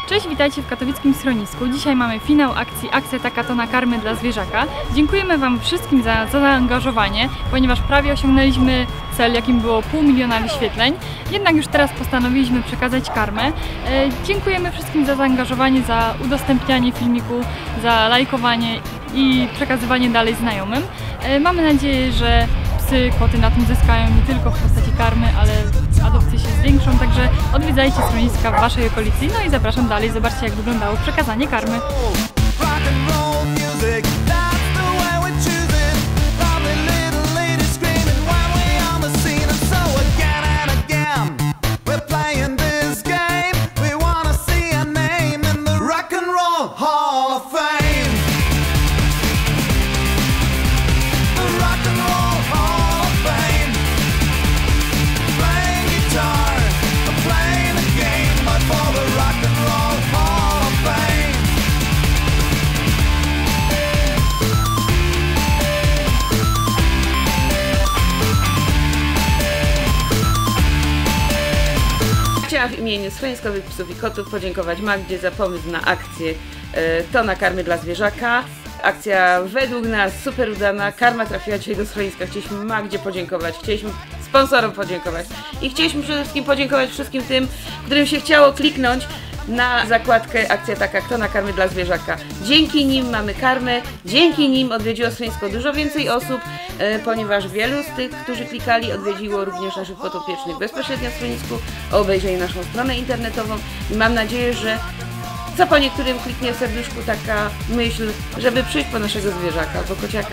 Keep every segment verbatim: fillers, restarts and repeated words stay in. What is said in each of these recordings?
Cześć, witajcie w katowickim schronisku. Dzisiaj mamy finał akcji Akcja taka to na karmy dla zwierzaka. Dziękujemy Wam wszystkim za, za zaangażowanie, ponieważ prawie osiągnęliśmy cel, jakim było pół miliona wyświetleń. Jednak już teraz postanowiliśmy przekazać karmę. E, dziękujemy wszystkim za zaangażowanie, za udostępnianie filmiku, za lajkowanie i przekazywanie dalej znajomym. E, mamy nadzieję, że psy, koty na tym zyskają nie tylko w postaci karmy, ale adopcje się zwiększą, także odwiedzajcie schroniska w Waszej okolicy. No i zapraszam dalej, zobaczcie jak wyglądało przekazanie karmy. Chciałam w imieniu Schroniskowych Psów i Kotów podziękować Magdzie za pomysł na akcję e, To na karmy dla zwierzaka. Akcja według nas super udana, karma trafiła dzisiaj do schroniska. Chcieliśmy Magdzie podziękować, chcieliśmy sponsorom podziękować i chcieliśmy przede wszystkim podziękować wszystkim tym, którym się chciało kliknąć na zakładkę Akcja taka to na karmy dla zwierzaka. Dzięki nim mamy karmę, dzięki nim odwiedziło schronisko dużo więcej osób, e, ponieważ wielu z tych, którzy klikali, odwiedziło również naszych podopiecznych bezpośrednio w schronisku, obejrzeli naszą stronę internetową i mam nadzieję, że co po niektórym kliknie w serduszku taka myśl, żeby przyjść po naszego zwierzaka albo kociaka.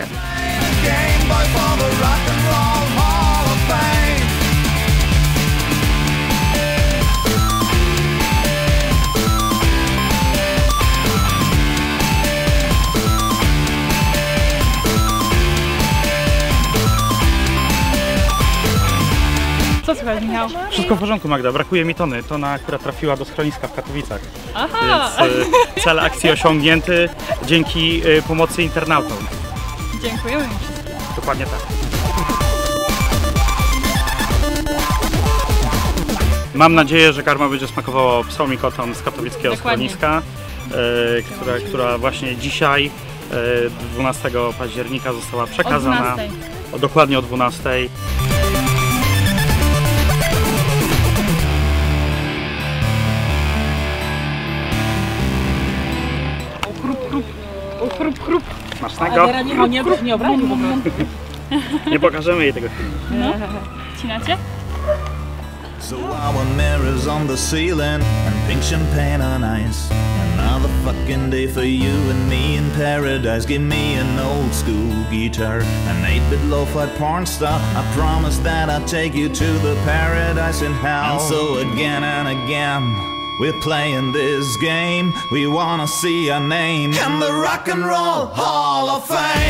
Co słychać, Michał? Wszystko w porządku, Magda. Brakuje mi Tony. Tona, która trafiła do schroniska w Katowicach. Aha! Więc y, cel akcji osiągnięty dzięki y, pomocy internautom. Dziękujemy im wszystkim. Dokładnie tak. Mam nadzieję, że karma będzie smakowała psom i kotom z katowickiego Dokładnie. schroniska, y, która, która właśnie dzisiaj, y, dwunastego października, została przekazana. O dwunastej. O, dokładnie o dwunastej. O, chrup, chrup. Smacznego. A nie, nie, nie obraził po prostu. Nie pokażemy jej tego filmu. No, cinacie? So our mirrors on the ceiling and pink champagne on ice. Another fucking day for you and me in paradise. Give me an old school guitar, an eight-bit lo-fi porn star. I promise that I'll take you to the paradise in hell. And so again and again we're playing this game. We wanna see our name in the Rock and Roll Hall of Fame.